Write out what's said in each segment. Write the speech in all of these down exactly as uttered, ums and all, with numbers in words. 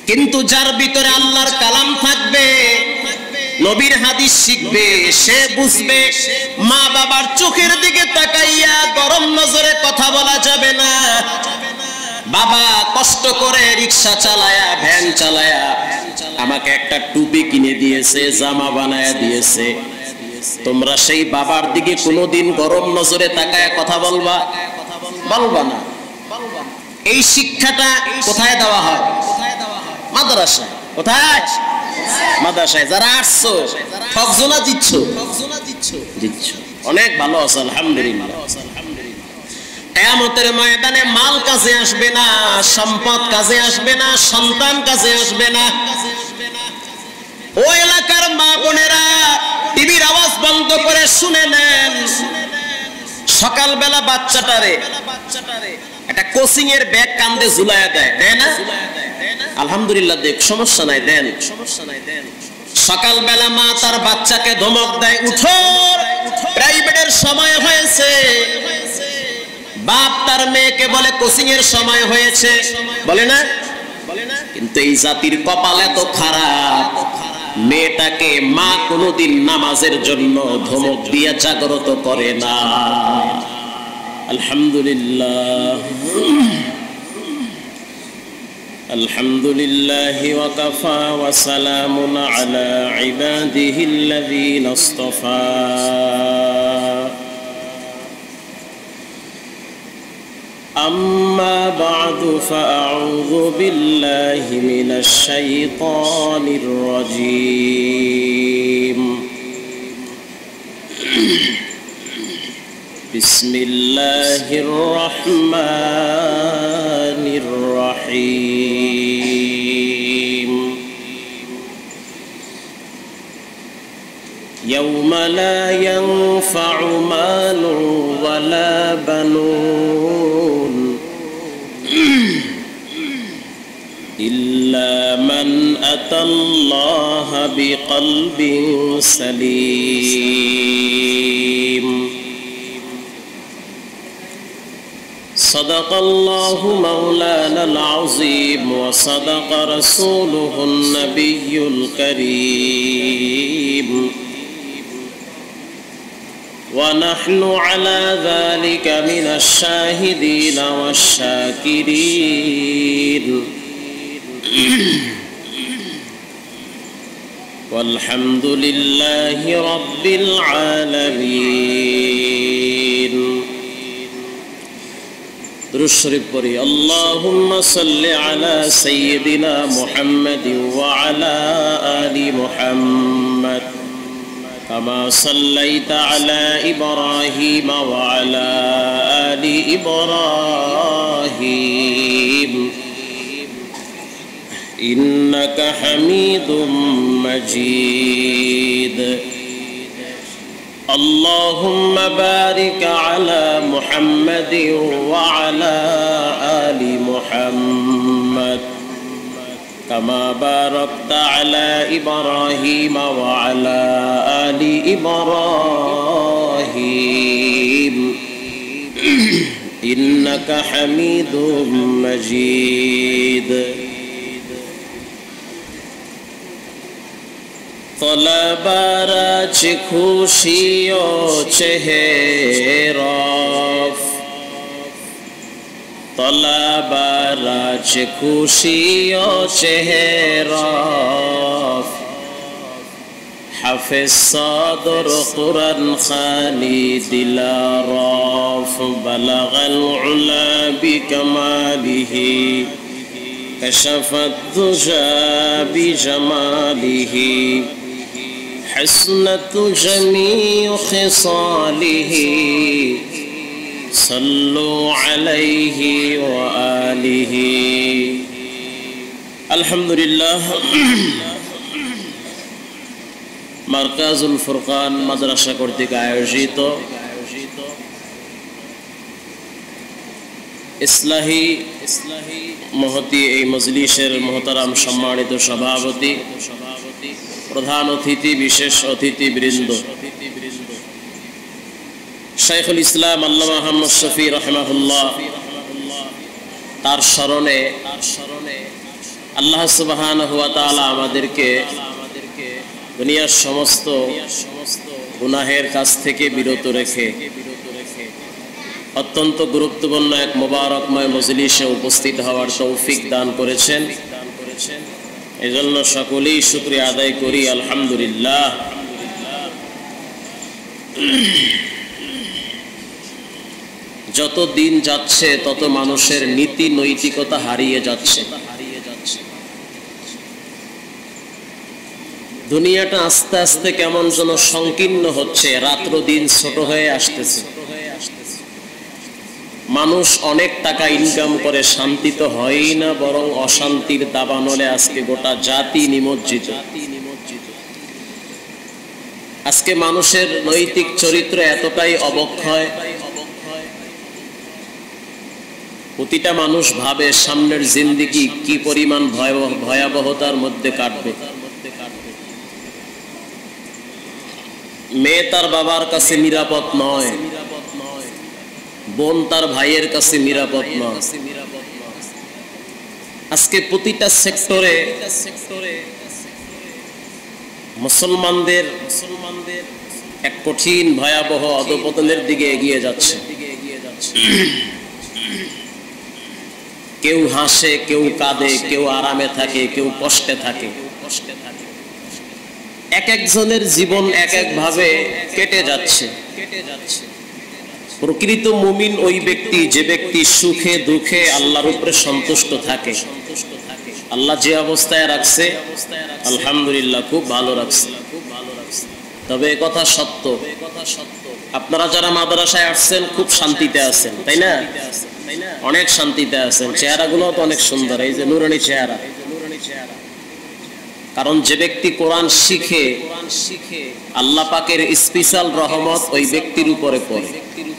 কিন্তু যার ভিতরে আল্লাহর কালাম থাকবে, নবীর হাদিস শিখবে, সে বুঝবে মা বাবার চোখের দিকে তাকাইয়া গরম নজরে কথা বলা যাবে না। বাবা কষ্ট করে রিকশা চালায়া, ভ্যান চালায়া আমাকে একটা টুপি কিনে দিয়েছে, জামা বানায়া দিয়েছে, তোমরা সেই বাবার দিকে কোনোদিন গরম নজরে তাকায়া কথা বলবা? বলবা না। এই শিক্ষাটা কোথায় দেওয়া হয়? মাদ্রাসায়। কোথায়? মাদ্রাসায়। যারা আসছো ঠকজনা দিচ্ছ, দিচ্ছ, অনেক ভালো আছে আলহামদুলিল্লাহ। কিয়ামতের ময়দানে মাল কাজে আসবে না, সম্পদ কাজে আসবে না, সন্তান কাজে আসবে না। ওই এলাকার মা বোনেরা টিভির আওয়াজ বন্ধ করে শুনে নেন। সকালবেলা বাচ্চাটারে একটা কোচিং এর ব্যাগ কান্দে ঝুলাইয়া দেয়, দেয় না? আলহামদুলিল্লাহ, দেখ সমস্যা নাই, দেন। সকালবেলা মা তার বাচ্চাকে ধমক দেয়, উঠো প্রাইভেটের সময় হয়েছে। বাপ তার মেয়েকে বলে কোচিং এর সময় হয়েছে, বলে না? কিন্তু এই জাতির কপাল এত খারাপ, মেয়েটাকে মা কোনোদিন নামাজের জন্য ধমক দিয়ে জাগ্রত করে না। আলহামদুলিল্লাহ, আলহামদুলিল্লাহি ওয়া কাফা ওয়া সালামুন আলা ইবাদিহিল্লাযীনা ইসতাফা। أما بعد فأعوذ بالله من الشيطان الرجيم. بسم الله الرحمن الرحيم. يوم لا ينفع مال ولا بنون إلا من أتى الله بقلب سليم. صدق الله مولانا العظيم وصدق رسوله النبي الكريم، ونحن على ذلك من الشاهدين والشاكرين، والحمد لله رب العالمين. درود شريف পড়ি। اللهم صل على سيدنا محمد وعلى آل محمد كما صليت على إبراهيم وعلى آل إبراهيم إنك حميد مجيد. اللهم بارك على محمد وعلى آل محمد كما باركت على إبراهيم وعلى آل إبراهيم إنك حميد مجيد. طلبارچ خوشیو چهراف طلبارچ خوشیو چهراف حفظ صادر قرآن خانی دلاراف بلغ العلا بکماله كشف الدجى بجماله حسنت جميع خصاله صلوا عليه وآله. الحمد لله. মারকাজুল ফুরকান মাদ্রাসা কর্তৃক আয়োজিত ইসলাহি মহতি এই মজলিসের মহতারাম সম্মানিত সভাপতি, প্রধান অতিথি, বিশেষ অতিথিবৃন্দ, শাইখুল ইসলাম আল্লামা মুহাম্মদ শফি রাহিমাহুল্লাহ, তার স্মরণে আল্লাহ সুবহানাহু ওয়া তাআলা আমাদেরকে দুনিয়ার সমস্ত গুনাহের কাছ থেকে বিরত রেখে অত্যন্ত গুরুত্বপূর্ণ এক মোবারকময় মজলিসে উপস্থিত হওয়ার তৌফিক দান করেছেন। এজন্য সকলেই শুকরিয়া আদায় করি, আলহামদুলিল্লাহ। যত দিন যাচ্ছে তত মানুষের নীতি নৈতিকতা হারিয়ে যাচ্ছে। দুনিয়াটা আস্তে আস্তে কেমন যেন সংকীর্ণ হচ্ছে, রাত্র দিন ছোট হয়ে আসতেছে। মানুষ অনেক টাকা ইনকাম করে, শান্তি তো হয়ই না, বরং অশান্তির দাবানলে আজকে গোটা জাতি নিমজ্জিত। আজকে মানুষের নৈতিক চরিত্র এতটাই অবক্ষয়, প্রতিটা মানুষ ভাবে সামনের জিন্দেগি কি পরিমাণ ভয়াবহতার মধ্যে কাটবে। মেয়ে তার বাবার কাছে নিরাপদ নয়, বোন তার ভাইয়ের কাছে নিরাপদ নয়। আজকে প্রতিটা সেক্টরে মুসলমানদের এক কঠিন ভয়াবহ অধঃপতনের দিকে এগিয়ে যাচ্ছে। কেউ হাসে, কেউ কাঁদে, কেউ আরামে থাকে, কেউ কষ্টে থাকে। এক একজনের জীবন এক এক ভাবে কেটে যাচ্ছে। প্রকৃত মুমিন ওই ব্যক্তি যে ব্যক্তি সুখে দুঃখে আল্লাহর উপরে সন্তুষ্ট থাকে। আল্লাহ যে অবস্থায় রাখছে আলহামদুলিল্লাহ, খুব ভালো রাখছে। তবে এ কথা সত্য, আপনারা যারা মাদ্রাসায় আসছেন খুব শান্তিতে আছেন, তাই না? অনেক শান্তিতে আছেন, চেহারাগুলো তো অনেক সুন্দর, এই যে নুরানি চেহারা। কারণ যে ব্যক্তি কোরআন শিখে আল্লাহ পাকের স্পেশাল রহমত ওই ব্যক্তির উপরে পড়ে।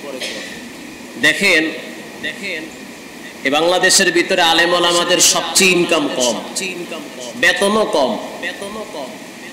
দেখেন দেখেন এই বাংলাদেশের ভিতরে আলেম ওলামাদের সবচেয়ে ইনকাম কম, বেতনও কম, বেতনও কম।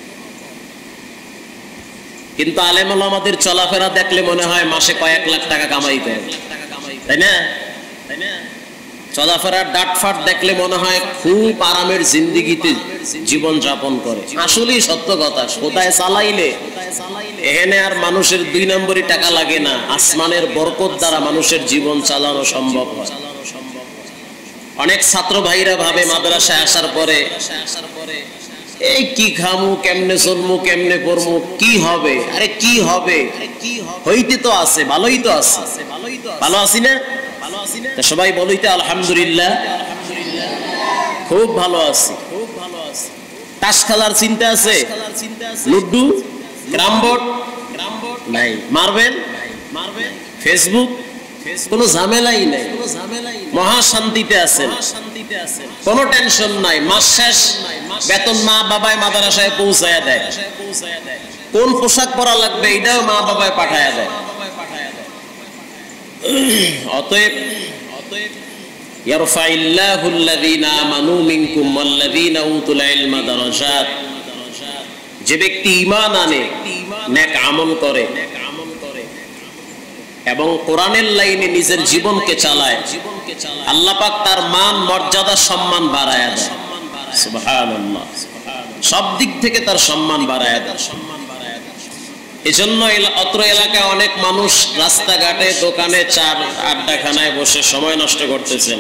কিন্তু আলেম ওলামাদের চলাফেরা দেখলে মনে হয় মাসে কয়েক লাখ টাকা কামাই করে, তাই না? তাই না? চলাফেরার ডাটফাট দেখলে মনে হয় খুব আরামের জিন্দিগিতে জীবন যাপন করে। আসলেই সত্য কথা, কোথায় চালাইলে এখানে আর মানুষের দুই নম্বরই টাকা লাগে না, আসমানের বরকত দ্বারা মানুষের জীবন চালানো সম্ভব হয়। অনেক ছাত্র ভাইরা ভাবে মাদ্রাসায় আসার পরে এই কি খামু, কেমনে চলমু, কেমনে করমু, কি হবে? আরে কি হবে, হইতে তো আছে, ভালোই তো আছে, ভালো আছি না? সবাই বলিতে আলহামদুলিল্লাহ, খুব ভালো আছি। তাস খেলার চিন্তা আছে, লুডু, ক্যারামবোর্ড নাই, মার্বেল, ফেসবুক, কোনো ঝামেলাই নাই, মহা শান্তিতে আছেন, কোনো টেনশন নাই। মাস শেষ বেতন মা বাবায় মাদ্রাসায় পৌঁছায়া দেয়, কোন পোশাক পরা লাগবে এটাও মা বাবায় পাঠায়া দেয়। অতএব ইয়ারফাইল্লাহুল্লাযীনা আমানু মিনকুম ওয়াল্লাযীনা উতুল ইলমা দারাজাত, যে ব্যক্তি ঈমান আনে, নেক আমল করে এবং কোরআনের লাইনে নিজের জীবনকে চালায়, আল্লাহ পাক তার মান মর্যাদা সম্মান বাড়ায়া দেয়। সুবহানাল্লাহ, সব দিক থেকে তার সম্মান বাড়ায়া দেয়। এজন্য অত্র এলাকায় অনেক মানুষ রাস্তাঘাটে, দোকানে, চার আড্ডাখানায় বসে সময় নষ্ট করতেছেন।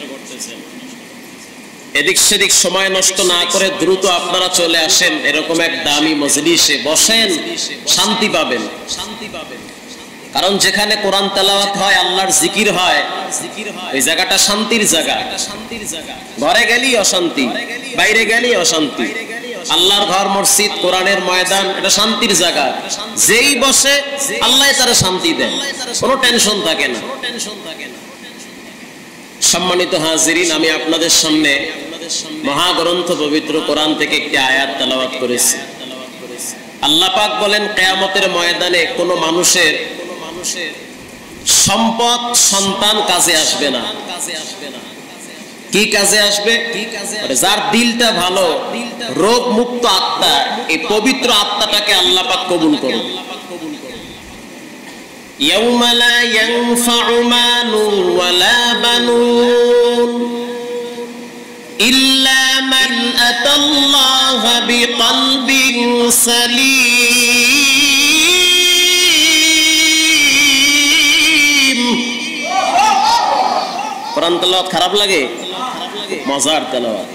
এদিক সেদিক সময় নষ্ট না করে দ্রুত আপনারা চলে আসেন এরকম এক দামি মজলিসে, বসেন, শান্তি পাবেন। কারণ যেখানে কোরআন তেলাওয়াত হয়, আল্লাহর জিকির হয়, ওই জায়গাটা শান্তির জায়গা। ঘরে গেলেই অশান্তি, বাইরে গেলেই অশান্তি। আল্লাহর ঘর, মসজিদ, কোরআনের ময়দান, এটা শান্তির জায়গা। যেই বসে আল্লাহ তারা শান্তি দেন, কোনো টেনশন থাকে না। সম্মানিত হাজিরিন, আমি আপনাদের সামনে মহাগ্রন্থ পবিত্র কোরআন থেকে একটি আয়াত তেলাওয়াত করেছি। আল্লাহ পাক বলেন, কিয়ামতের ময়দানে কোনো মানুষের সম্পদ, সন্তান কাজে আসবে না। কি কাজে আসবে? যার দিলটা ভালো, রোগ মুক্ত আত্মা, এই পবিত্র আত্মাটাকে আল্লাহ পাক কবুল করুন। ইয়াউমা লা ইয়ানফাউ মালুন ওয়ালা বানুন ইল্লা মান সালিম। কোরআন তেলাওয়াত খারাপ লাগে? মজার তেলাওয়াত।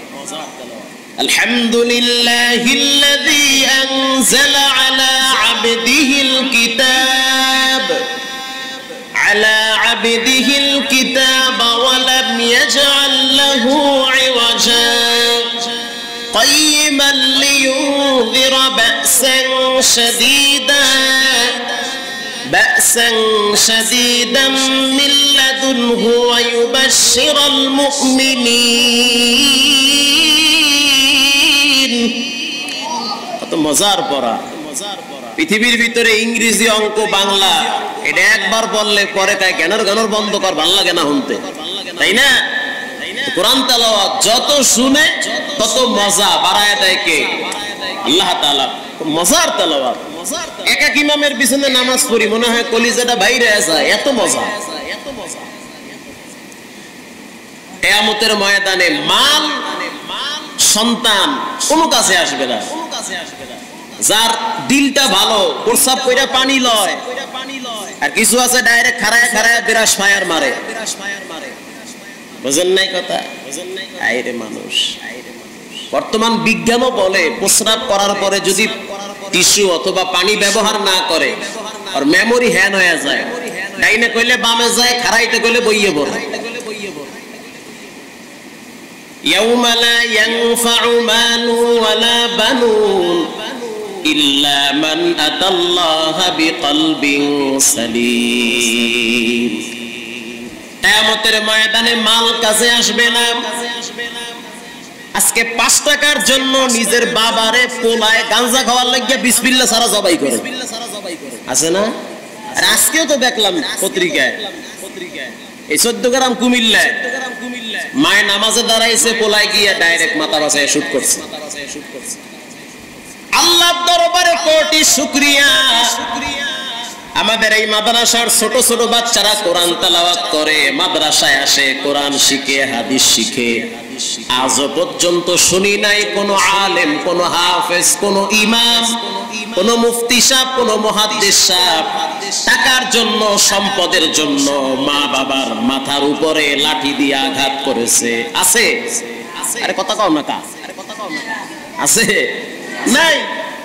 আলহামদুলিল্লাহিল্লাযী আনজালা আলা আবদিহিল কিতাব على عبده الكتاب ولم يجعل له عوجا قيما لينذر بأسا شديدا بأسا شديدا من لدنه ويبشر المؤمنين. কত মজার পড়া। পৃথিবীর ভিতরে ইংরেজি, অঙ্ক, বাংলা এটা একবার বললে পরে তাই জ্ঞানের জ্ঞানের বন্ধ কর, ভাল লাগে না শুনতে, তাই না? কোরআন তেলাওয়াত যত শুনে তত মজা বাড়ায় দেয় কে? আল্লাহ তাআলা। মজার তেলাওয়াত। এক এক ইমামের পিছনে নামাজ পড়ি মনে হয় কলিজাটা বাইরে যায়, এত মজা। কিয়ামতের ময়দানে মাল, সন্তান কোনো কাছে আসবে না। যার দিলটা ভালো, প্রসাব কইরা পানি লয়, আর কিছু আছে ডাইরেক্ট খাড়ায় খাড়ায় বিরাস ফায়ার মারে। বুঝেন নাই কথা? আইরে মানুষ। বর্তমান বিজ্ঞানও বলে প্রস্রাব করার পরে যদি টিস্যু অথবা পানি ব্যবহার না করে আর মেমোরি হ্যান হয়ে যায়, ডাইনে কইলে বামে যায়, খাড়াইতে কইলে বইয়ে পড়ে। ইয়াউমা লা ইয়ানফাউ মালু ওয়ালা বানুন ইল্লা মান আতাল্লাহা বিকলবিন সালিম। কিয়ামতের ময়দানে মাল কাজে আসবে না। আজকে পাঁচ টাকার জন্য নিজের বাবারে পোলায় গাঁজা খাওয়ার লাগিয়া বিসমিল্লাহ ছাড়া জবাই করে, আছে না? আর আজকেও তো দেখলাম পত্রিকায়, এই চোদ্দ গ্রাম কুমিল্লায় মায়ের নামাজে দাঁড়াইছে, পোলায় গিয়া ডাইরেক্ট মাথা বাঁচায় শুট করছে। আল্লাহর দরবারে কোটি শুকরিয়া, আমাদের এই মাদ্রাসার ছোট ছোট বাচ্চারা কোরআন তেলাওয়াত করে, মাদ্রাসায় আসে, কোরআন শিখে, হাদিস শিখে। আজও পর্যন্ত শুনি নাই কোন আলেম, কোন হাফেজ, কোন ইমাম, কোন মুফতি সাহেব, কোন মুহাদ্দিস সাহেব টাকার জন্য, সম্পদের জন্য মা বাবার মাথার উপরে লাঠি দিয়ে আঘাত করেছে। আছে? আরে কথা কও না কা? আছে? নাই।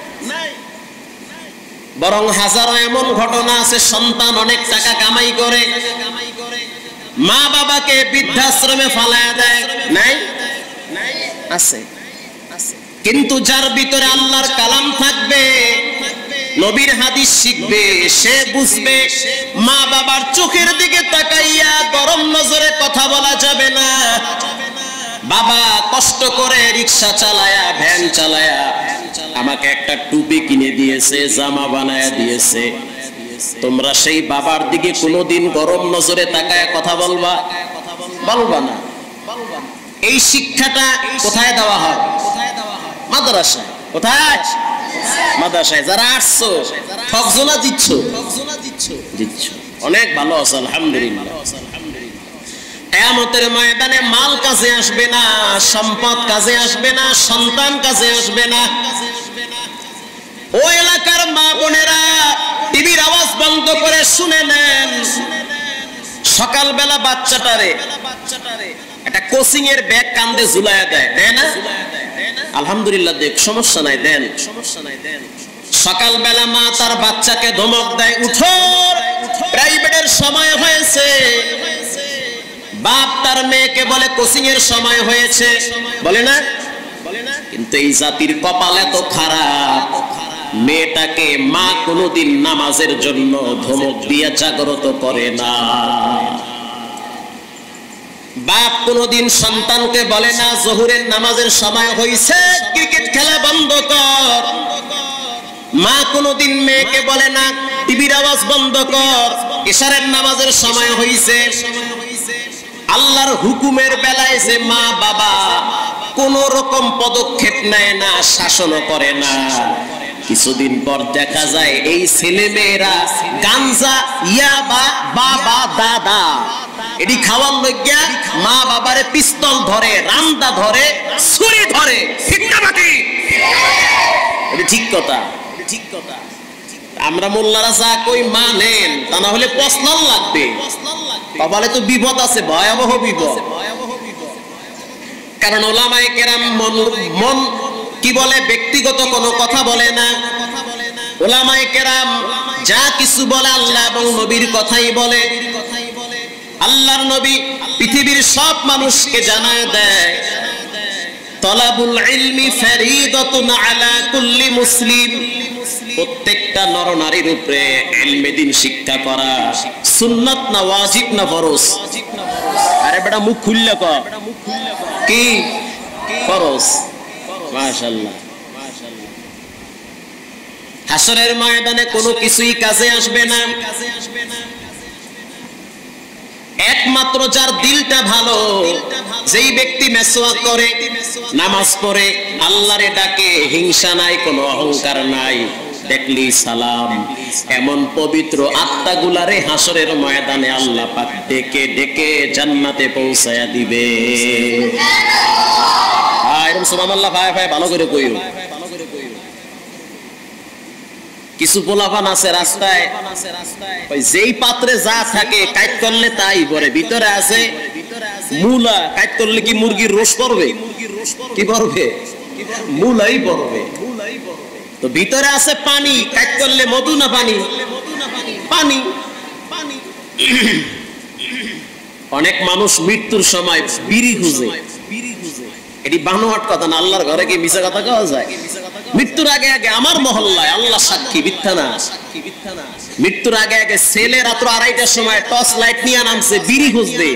বরং হাজারো এমন ঘটনা আছে, সন্তান অনেক টাকা কামাই করে মা বাবাকে বৃদ্ধাশ্রমে ফালায়া দেয়। নাই? আছে। কিন্তু যার ভিতরে আল্লাহর কালাম থাকবে, নবীর হাদিস শিখবে, সে বুঝবে মা বাবার চোখের দিকে তাকাইয়া গরম নজরে কথা বলা যাবে না। বাবা কষ্ট করে রিকশা চালায়া, ভ্যান চালায়া আমাকে একটা টুপি কিনে দিয়েছে, জামা বানায়া দিয়েছে, তোমরা সেই বাবার দিকে কোনোদিন গরম নজরে তাকায় কথা বলবা? বলবা না। এই শিক্ষাটা কোথায় দেওয়া হয়? মাদ্রাসায়। কোথায়? মাদ্রাসায়। যারা আসছো ঠকজনা দিচ্ছ, দিচ্ছ, অনেক ভালো আছে আলহামদুলিল্লাহ। কিয়ামতের ময়দানে মাল কাজে আসবে না, সম্পদ কাজে আসবে না, সন্তান কাজে আসবে না। ওই এলাকার মা বোনেরা টিভির আওয়াজ বন্ধ করে শুনে নেন। সকালবেলা বাচ্চাটারে একটা কোচিং এর ব্যাগ কান্দে ঝুলায়া দেয়, দেয় না? আলহামদুলিল্লাহ, দেখ সমস্যা নাই, দেন। সকালবেলা মা তার বাচ্চাকে ধমক দেয়, উঠো, প্রাইভেটের সময় হয়েছে। বাপ তার মেয়েকে বলে কোচিং এর সময় হয়েছে, বলে না? কিন্তু এই জাতির কপাল এত খারাপ, মেয়েটাকে মা কোনোদিন নামাজের জন্য ধমক দিয়ে জাগ্রত করে না। বাপ কোনোদিন সন্তানকে বলে না জোহরের নামাজের সময় হয়েছে, ক্রিকেট খেলা বন্ধ কর। মা কোনোদিন মেয়েকে বলে না টিভির আওয়াজ বন্ধ কর, ইশারের নামাজের সময় হয়েছে। আল্লাহর হুকুমের বেলায় যে মা বাবা কোন রকম পদক্ষেপ নেয় না, শাসনও করে না, কিছুদিন পর দেখা যায় এই ছেলে মেয়েরা গাঞ্জা, ইয়াবা, বাবা, দাদা এটি খাওয়ার লইয়া মা বাবারে পিস্তল ধরে, রামদা ধরে, ছুরি ধরে, ঠিক না বাকি? এটি ঠিক কথা, ঠিক কথা। আমরা মোল্লারা যা কই মানেন, তা না হলে প্রশ্ন লাগবে, কপালে তো বিপদ আছে, ভয়াবহ বিপদ। কারণ ওলামায়ে কেরাম মন মন কি বলে, ব্যক্তিগত কোনো কথা বলে না। ওলামায়ে কেরাম যা কিছু বলে আল্লাহ এবং নবীর কথাই বলে। আল্লাহর নবী পৃথিবীর সব মানুষকে জানায় দেয়, তলাবুল ইলমি ফরিদাতুন আলা কুল্লি মুসলিম। প্রত্যেকটা নরনারীর উপরে ইলমে দ্বীন শিক্ষা করা সুন্নাত না ওয়াজিব না ফরজ? আরে বেটা মুখ খুললে ক, কি ফরজ? মাশাআল্লাহ, মাশাআল্লাহ। হাসরের ময়দানে কোনো কিছুই কাজে আসবে না, একমাত্র যার দিলটা ভালো, যেই ব্যক্তি মেসওয়াক করে, নামাজ পড়ে, আল্লাহরে ডাকে, হিংসা নাই, কোনো অহংকার নাই, দেখলি সালাম, এমন পবিত্র আত্মাগুলারে হাসরের ময়দানে আল্লাহ পাক ডেকে ডেকে জান্নাতে পৌঁছায়া দিবে। এরকম সুবহানাল্লাহ ভাই ভাই ভালো করে কইও। কিছু পোলাপান আছে রাস্তায়, ওই যেই পাত্রে যা থাকে কাইট করলে তাই পরে, ভিতরে আছে মূলা, কাইট করলে কি মুরগির রোস পড়বে? কি পড়বে? মূলাই পড়বে। তো ভিতরে আছে পানি, কাইট করলে মধু না পানি? পানি। অনেক মানুষ মৃত্যুর সময় বিড়ি খুঁজে, এটি বানোয়াট কথা না, আল্লাহর ঘরে কি মিছা কথা কওয়া যায়? মৃত্যুর আগে আগে আমার মহল্লায়, আল্লাহ সাক্ষী, মিথ্যা না, মৃত্যুর আগে আগে ছেলে রাত্র আড়াইটার সময় টর্চ লাইট নিয়ে নামছে বিড়ি খুঁজতে।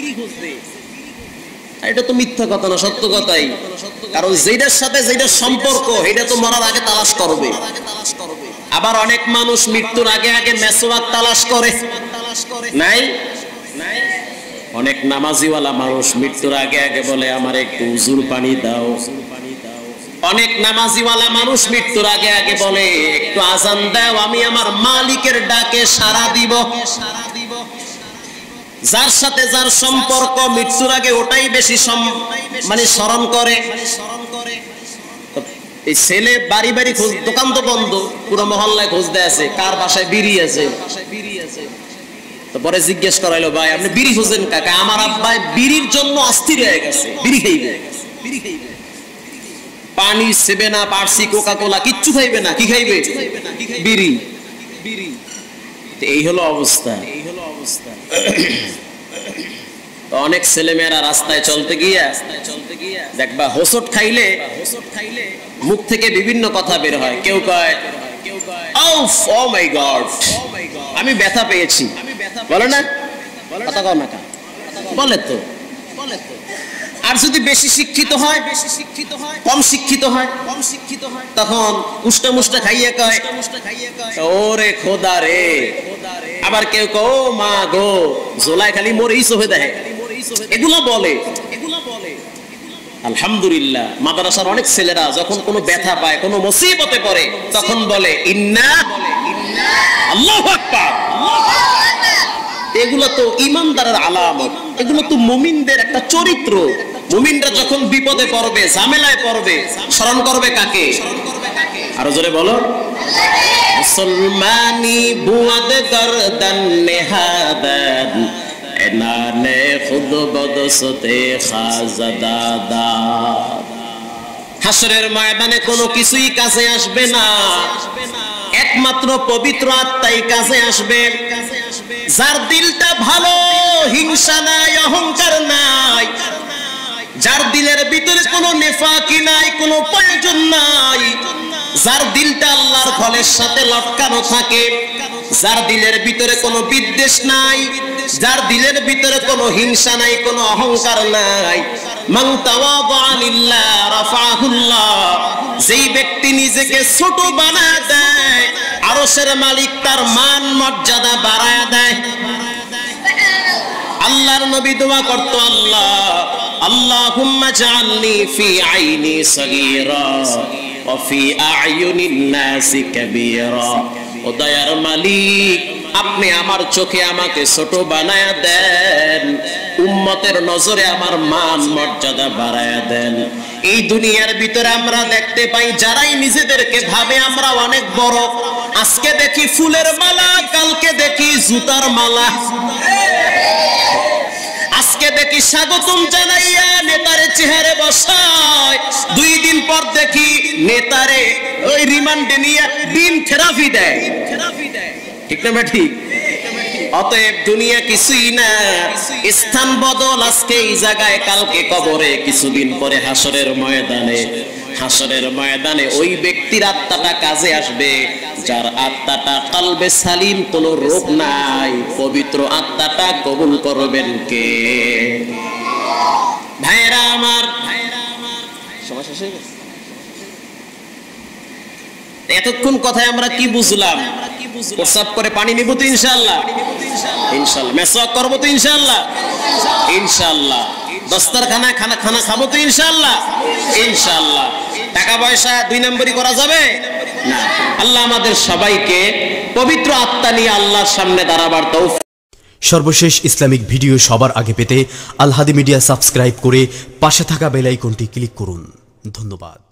এটা তো মিথ্যা কথা না, সত্য কথাই। কারণ যেটার সাথে যেটার সম্পর্ক, এটা তো মরার আগে তালাশ করবে। আবার অনেক মানুষ মৃত্যুর আগে আগে মেসওয়াক তালাশ করে, নাই? অনেক নামাজিওয়ালা মানুষ মৃত্যুর আগে আগে বলে আমার একটু উজুর পানি দাও। অনেক নামাজিওয়ালা মানুষ মৃত্যুর আগে আগে বলে একটু আজান দাও, আমি আমার মালিকের ডাকে সাড়া দিব। যার সাথে যার সম্পর্ক মৃত্যুর আগে ওটাই বেশি মানে স্মরণ করে। এই ছেলে বাড়ি বাড়ি খোঁজ, দোকান তো বন্ধ, পুরো মহল্লায় খুঁজতে আছে কার বাসায় বিড়ি আছে। পরে জিজ্ঞেস করাইলো, ভাই আপনি বিড়ি খুঁজেন কাকা? আমার আব্বাই বিড়ির জন্য অস্থির হয়ে গেছে, বিড়ি খাইবে। পানি, seven up, RC, Coca Cola কিচ্ছু খাইবে না, কি খাইবে? বিড়ি। এই হলো অবস্থা, এই হলো অবস্থা। অনেক ছেলেমেয়েরা রাস্তায় চলতে গিয়া দেখবা হোসট খাইলে মুখ থেকে বিভিন্ন কথা বের হয়। কেউ কয় ও মাই গড, আমি ব্যথা পেয়েছি, বলে না? কথা কও না কা, বলে তো। আর যদি বেশি শিক্ষিত হয়, বেশি শিক্ষিত হয়, কম শিক্ষিত হয়, কম শিক্ষিত হয়, তখন উষ্টা মুষ্টা খাইয়ে কয় ওরে খোদা রে। আবার কেউ কয় ও মা গো, জোলায় খালি মরেই চোখে দেখে, এগুলো বলে। আলহামদুলিল্লাহ, মাদ্রাসার অনেক ছেলেরা যখন কোনো ব্যথা পায়, কোনো মুসিবতে পড়ে, তখন বলে ইন্না আল্লাহু আকবার। এগুলো তো ঈমানদারের আলামত, এগুলো তো মুমিনদের একটা চরিত্র। মুমিনরা যখন বিপদে পড়বে, ঝামেলায় পড়বে, স্মরণ করবে কাকে? আরো জোরে বলো। মুসলমানি বুয়াদ গরদান নেহাদান এনানে খুদ বদসতে খাজাদাদা। হাসরের ময়দানে কোনো কিছুই কাছে আসবে না, একমাত্র পবিত্র আত্মাই কাছে আসবে। যার দিলটা ভালো, হিংসা নাই, অহংকার নাই, যার দিলের ভিতরে কোনো নেফাকি নাই, কোনো প্রয়োজন নাই, যার দিলটা আল্লাহর ফলের সাথে লটকানো থাকে, যার দিলের ভিতরে কোনো বিদ্বেষ নাই, যার দিলের ভিতরে কোনো হিংসা নাই, কোনো অহংকার নাই, মান তাওয়াদা লিল্লাহ রাফাহুল্লাহ, যেই ব্যক্তি নিজেকে ছোট বানায় দেয়, আরশের মালিক তার মান মর্যাদা বাড়ায় দেয়। আল্লাহর নবী দোয়া করতো, আল্লাহ আল্লাহুম্মা জাআলনি ফি আইনি সগীরা ওয়া ফি আ'য়ুনিন নাসি কাবীরা। ও দয়ার মালিক, আপনি আমার চোখে আমাকে ছোট বানায়া দেন, উম্মতের নজরে আমার মান মর্যাদা বাড়ায়া দেন। এই দুনিয়ার ভিতরে আমরা দেখতে পাই যারাই নিজেদেরকে ভাবে আমরা অনেক বড়, আজকে দেখি ফুলের মালা, কালকে দেখি জুতার মালা, আজকে দেখি স্বাগতম জানাইয়া নেতারে চেহারে বসায়, দুই দিন পর দেখি নেতারে ওই রিমান্ডে নিয়ে দিন থেরাপি দেয়। ঠিক না ঠিক? অতএব দুনিয়া কিছুই না, স্থান বদল, আজকে এই জায়গায় কালকে কবরে, কিছুদিন পরে হাসরের ময়দানে। হাসরের ময়দানে ওই ব্যক্তির আত্মাটা কাজে আসবে যার আত্মাটা কালবে সালিম, কোনো রোগ নাই। পবিত্র আত্মাটা কবুল করবেন কে? ভাইরা আমার, সময় শেষ হয়ে গেছে। এতক্ষণ কথায় আমরা কি বুঝলাম? প্রস্রাব করে পানি নিব তো ইনশাআল্লাহ, ইনশাআল্লাহ মেসওয়াক করব তো ইনশাআল্লাহ, ইনশাআল্লাহ দস্তারখানা খানা খানা খাবো তো ইনশাআল্লাহ, ইনশাআল্লাহ টাকা পয়সা দুই নম্বরই করা যাবে না। আল্লাহ আমাদের সবাইকে পবিত্র আত্মা নিয়ে আল্লাহর সামনে দাঁড়াবার তৌফিক। সর্বশেষ ইসলামিক ভিডিও সবার আগে পেতে আল হাদি মিডিয়া সাবস্ক্রাইব করে পাশে থাকা বেল আইকনটি ক্লিক করুন। ধন্যবাদ।